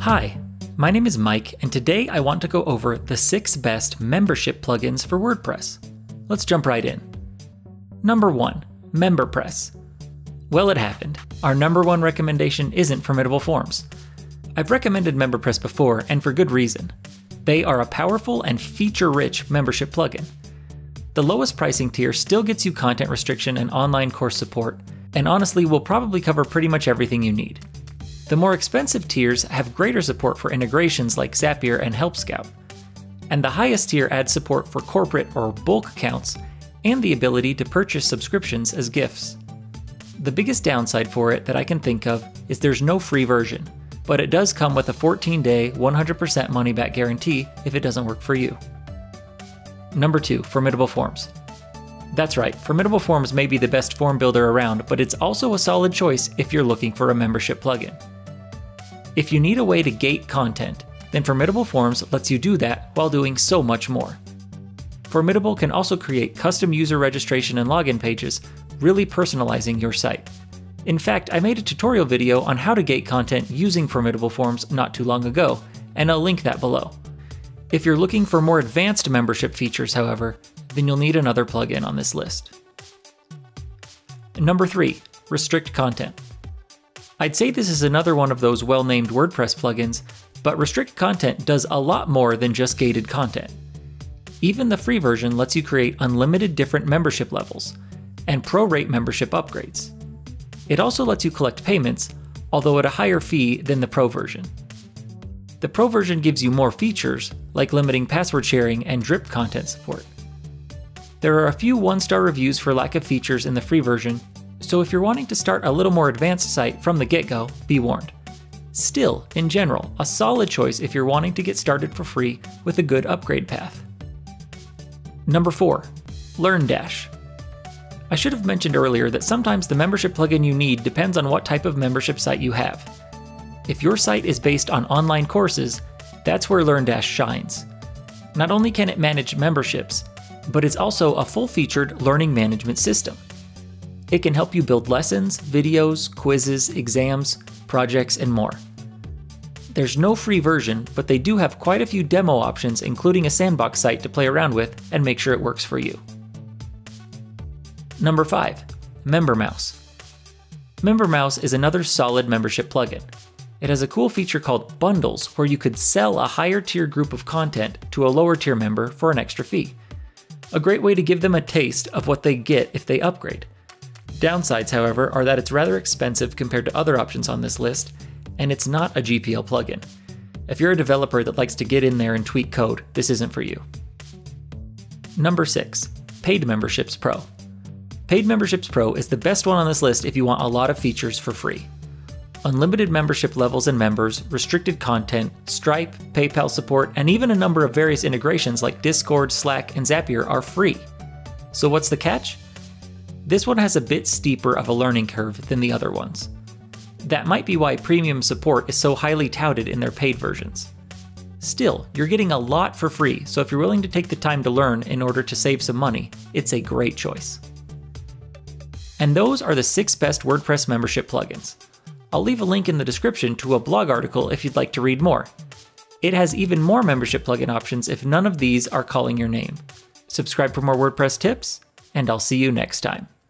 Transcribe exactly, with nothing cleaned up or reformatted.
Hi, my name is Mike, and today I want to go over the six best membership plugins for WordPress. Let's jump right in. Number one, MemberPress. Well, it happened. Our number one recommendation isn't Formidable Forms. I've recommended MemberPress before, and for good reason. They are a powerful and feature-rich membership plugin. The lowest pricing tier still gets you content restriction and online course support, and honestly will probably cover pretty much everything you need. The more expensive tiers have greater support for integrations like Zapier and Help Scout, and the highest tier adds support for corporate or bulk accounts and the ability to purchase subscriptions as gifts. The biggest downside for it that I can think of is there's no free version, but it does come with a fourteen day, one hundred percent money-back guarantee if it doesn't work for you. Number two, Formidable Forms. That's right, Formidable Forms may be the best form builder around, but it's also a solid choice if you're looking for a membership plugin. If you need a way to gate content, then Formidable Forms lets you do that while doing so much more. Formidable can also create custom user registration and login pages, really personalizing your site. In fact, I made a tutorial video on how to gate content using Formidable Forms not too long ago, and I'll link that below. If you're looking for more advanced membership features, however, then you'll need another plugin on this list. Number three, Restrict Content. I'd say this is another one of those well-named WordPress plugins, but Restrict Content does a lot more than just gated content. Even the free version lets you create unlimited different membership levels, and pro-rate membership upgrades. It also lets you collect payments, although at a higher fee than the Pro version. The Pro version gives you more features, like limiting password sharing and drip content support. There are a few one-star reviews for lack of features in the free version, so if you're wanting to start a little more advanced site from the get-go, be warned. Still, in general, a solid choice if you're wanting to get started for free with a good upgrade path. Number four, LearnDash. I should have mentioned earlier that sometimes the membership plugin you need depends on what type of membership site you have. If your site is based on online courses, that's where LearnDash shines. Not only can it manage memberships, but it's also a full-featured learning management system. It can help you build lessons, videos, quizzes, exams, projects, and more. There's no free version, but they do have quite a few demo options, including a sandbox site to play around with and make sure it works for you. Number five, MemberMouse. MemberMouse is another solid membership plugin. It has a cool feature called Bundles, where you could sell a higher tier group of content to a lower tier member for an extra fee. A great way to give them a taste of what they get if they upgrade. Downsides, however, are that it's rather expensive compared to other options on this list, and it's not a G P L plugin. If you're a developer that likes to get in there and tweak code, this isn't for you. Number six, Paid Memberships Pro. Paid Memberships Pro is the best one on this list if you want a lot of features for free. Unlimited membership levels and members, restricted content, Stripe, PayPal support, and even a number of various integrations like Discord, Slack, and Zapier are free. So what's the catch? This one has a bit steeper of a learning curve than the other ones. That might be why premium support is so highly touted in their paid versions. Still, you're getting a lot for free, so if you're willing to take the time to learn in order to save some money, it's a great choice. And those are the six best WordPress membership plugins. I'll leave a link in the description to a blog article if you'd like to read more. It has even more membership plugin options if none of these are calling your name. Subscribe for more WordPress tips, and I'll see you next time.